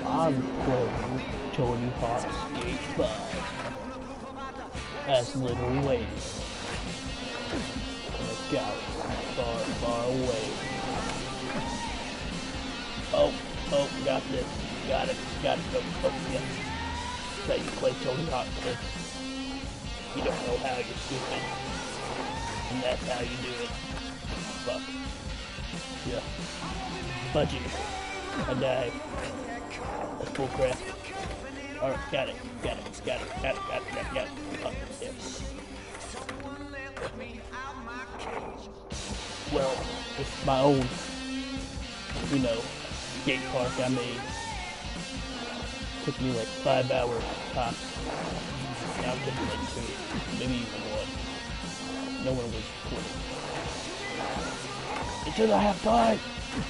I'm playing Tony Hawk's Skate 5 as Little Wayne. Look out, far, far away. Oh, got this. Got it. Oh, yeah. That's how you play Tony Hawk, kids. You don't know how, you're stupid. And that's how you do it. Fuck. Yeah. Budget. I died. That's bull crap. Alright, got it. Oh, yeah. Well, it's my own, skate park I made. Took me like 5 hours tops. Now I'm getting like 2, maybe even 1. No one was quitting. Until I have time!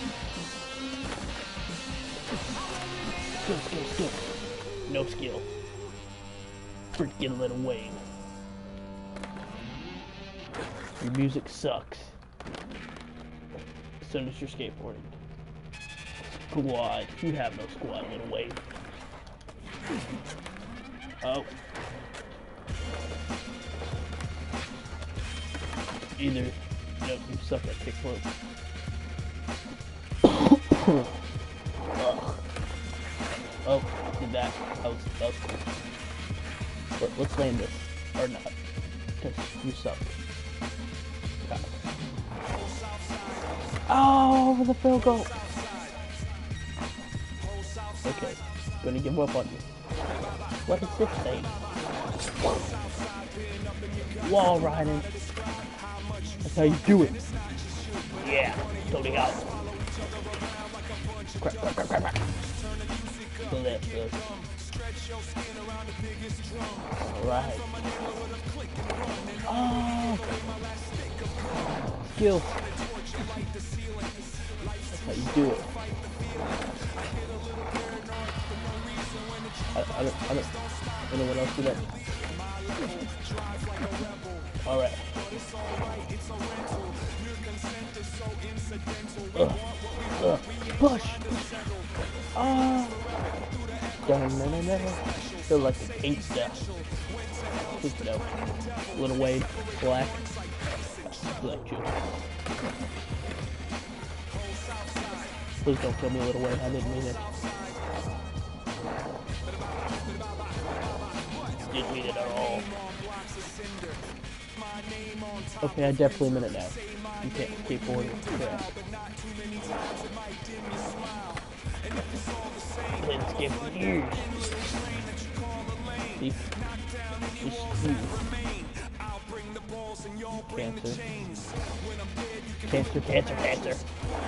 Skill. No skill. Freaking Little Wayne. Your music sucks. So does your skateboarding. Squad. You have no squad, Little Wayne. Oh. Either, nope, you suck at kickflip. Oh, did that. That was cool. Let's land this. Or not. Because you suck. God. Oh, over the field goal. Okay. Gonna give up on you. What is this thing? Wall riding. That's how you do it. Yeah, totally out. Crap. So that's good. Alright. Oh! Skill. That's how you do it. I don't know what else to do. Alright. Push! Oh! Feel like an 8 step. Little Wayne, black juice. Please don't kill me, Little Wayne. I didn't mean it. Didn't mean it at all. Okay, I definitely meant it now. You can't skateboard. Yeah. Played this game for years. See? Cancer.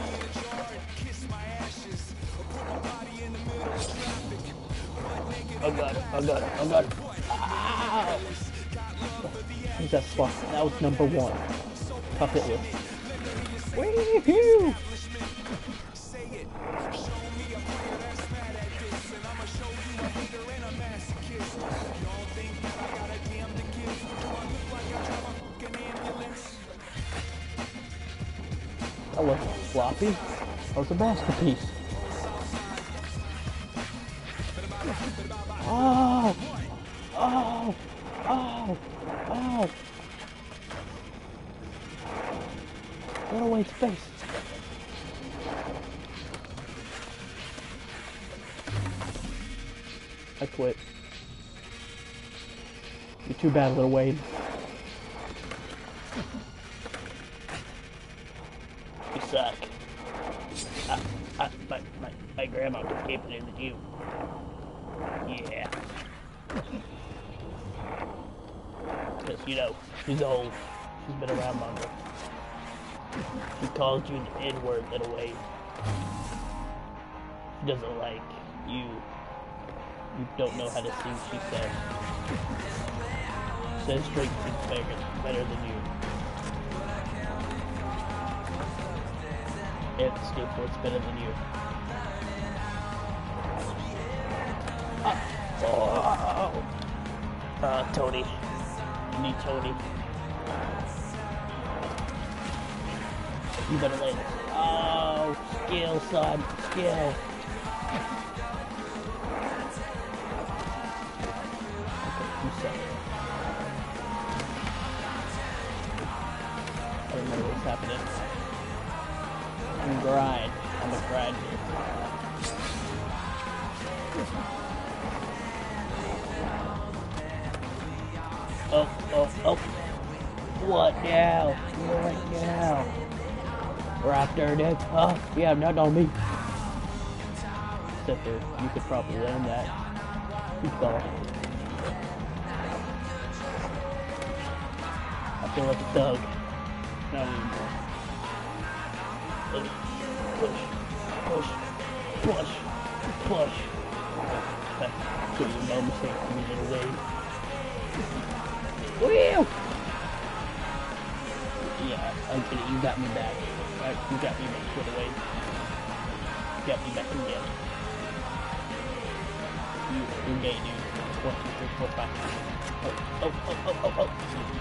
Oh god. Ow! Who's that spot? That was number 1. Top hit list. Woohoo! That wasn't sloppy. That was a masterpiece. Oh! Get away, space. I quit. You're too bad, Little Wayne. You suck. My grandma was capable than you. Yeah. Because, she's old. She's been around longer. She called you the N-word, Little Wayne. She doesn't like you. You don't know how to sing, she says. She says Drake sings better than you. And skateboard's better than you. Tony. You need Tony. You better land it. Oh, skill, son. Skill. confidence. And grind. I'm a grinder. Oh. What now? What now? Right there, dude. Oh, yeah, not on me. Except for you could probably learn that. You fall. I feel like a thug. Not anymore. Push. So your mom takes me in a way. Wheel! Yeah, I'm kidding. You got me back. You got me back for the way. You got me back again. You're gay, dude. 1, 2, 3, 4, 5. Oh.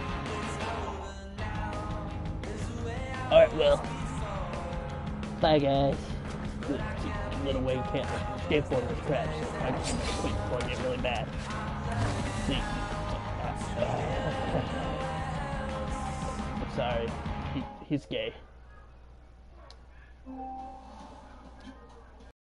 Alright, well. Bye, guys. Little way can't skateboard with crabs, so I just quit before I get really bad. See. I'm sorry. He's gay.